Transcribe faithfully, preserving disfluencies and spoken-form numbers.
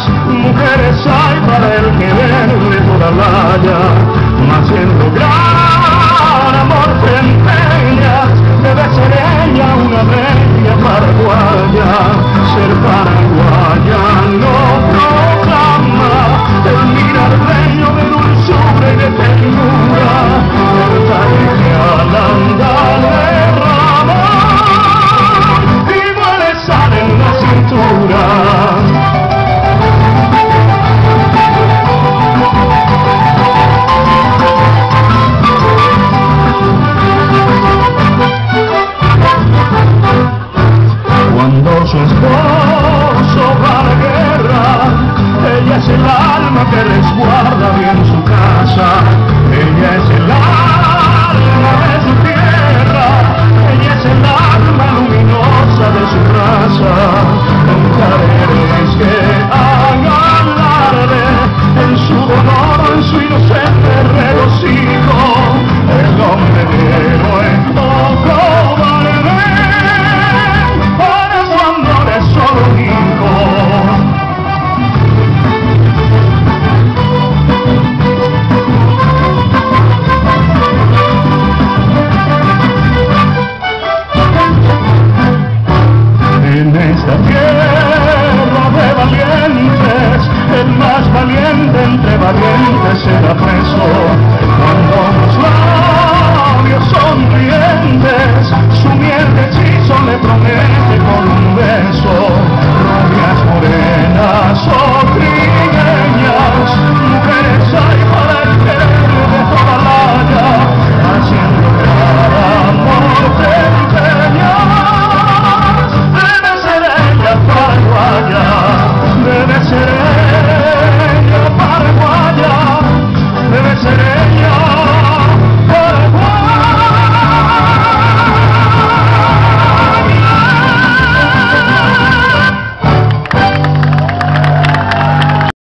mujeres hay para el que vende toda la haya, mas siendo gran amor te empeñas, debe ser ella una bella paraguaya. Ser paraguaya no proclama el mirarleño de dulzura y de ternura, el talle que al andar derrama igual le sale en la cintura. Cuando su esposo va a la guerra, ella es el alma que resguarda bien su casa, ella es el alma de su tierra, ella es el alma luminosa de su raza. Cantares que hagan alarde en su dolor, en su inocente regocijo, el hombre de héroe poco vale. Solo un hijo. En esta tierra de valientes, el más valiente entre valientes será preso. Cuando los labios sonrientes su miel de hechizo le promete con un beso.